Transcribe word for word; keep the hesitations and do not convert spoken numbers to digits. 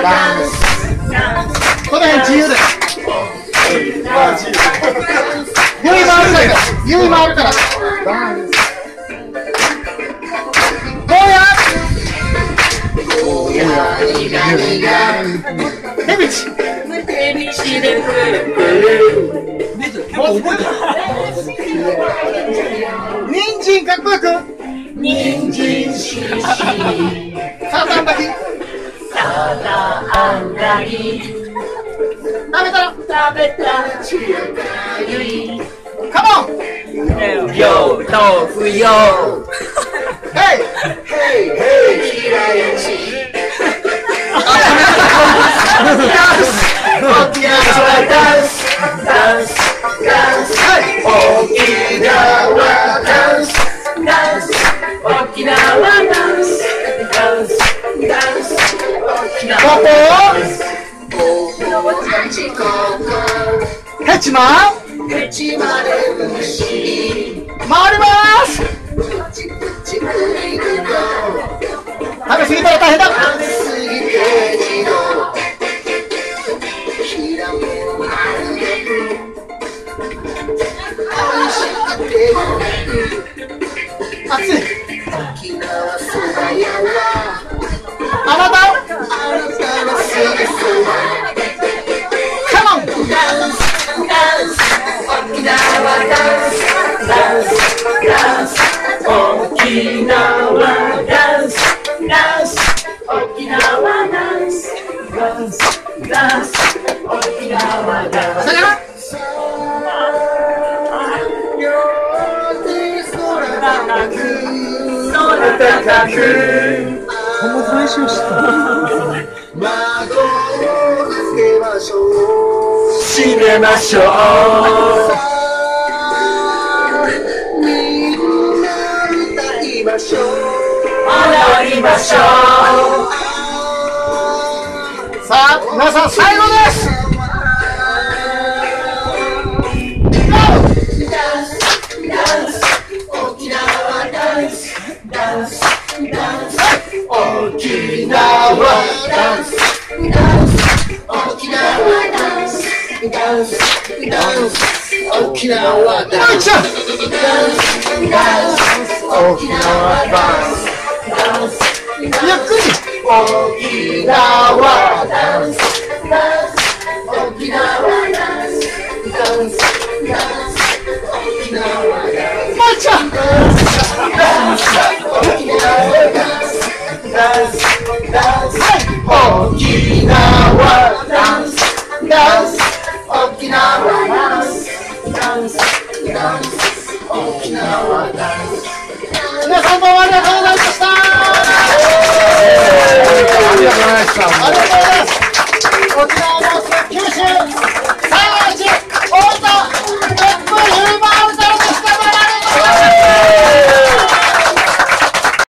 ダンス。この辺自由です。ゆい回るから、ゆい回るから。ゴーヤ。手道。人参かっこよく。人参しし。サーターアンダギー。サーターアンダギー。食べたら。食べたら。ゆい。カモン。よ、豆腐よ。ヘイ。ヘイヘイ。ひらやち。沖縄ダンス。ダンス。ダンス。沖縄ダンス。ダンス。沖縄ダンス。ダンス。ダンス。沖縄ダンス。ヘチマヘチマで虫回ります。食べ過ぎたら大変だ。熱い。あなた沖縄ダンス、ダンス、沖縄ダンス、ダンス、ダンス、沖縄ダンス。空高く、この最初した。窓を開けましょう。閉めましょう。踊りましょう。さあ、皆さん最後です。ダンス、ダンス、沖縄ダンス、ダンス、ダンス、沖縄ダンス、ダンス、沖縄ダンス、ダンス、ダンス、沖縄ダンス、ダンス、ダンス、沖縄ダンス。ゆっくり。沖縄ダンス、ダンス、沖縄ダンス、ダンス、ダンス、沖縄ダンス。もう一度。ダンス、沖縄ダンス、ダンス、ダンス、沖